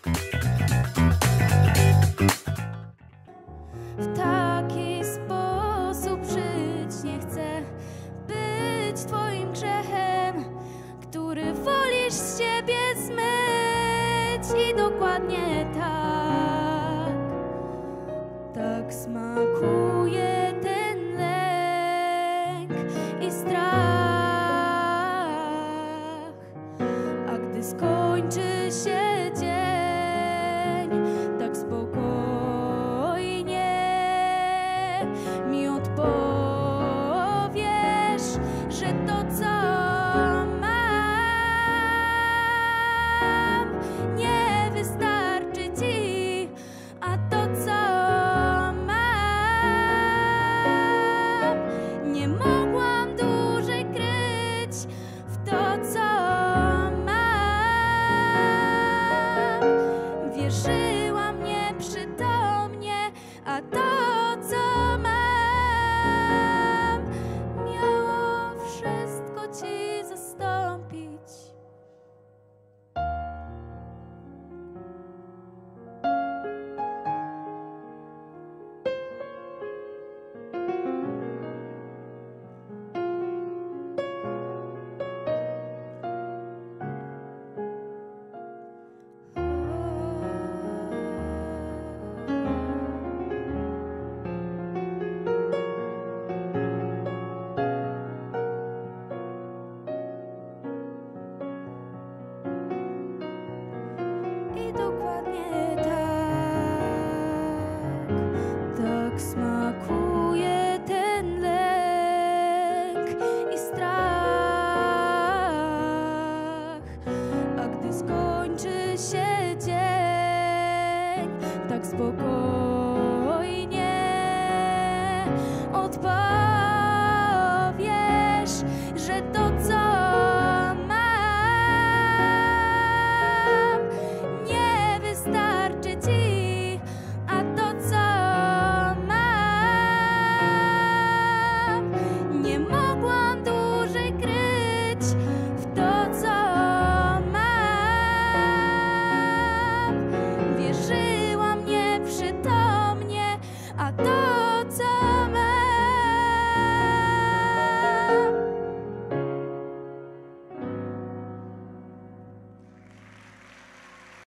W taki sposób żyć nie chcę, być twoim grzechem, który wolisz z siebie zmyć. I dokładnie tak smakuje ten lęk i strach. A gdy skończy się dzień, tak spokojnie mi odpowiesz, że to, co mam, nie wystarczy ci, a to, co mam, nie mogłam dłużej kryć w to, co mam. Wierzyłam nieprzytomnie, a to, co mam, miało wszystko ci zastąpić. I dokładnie tak smakuje ten lęk i strach. A gdy skończy się dzień, tak spokojnie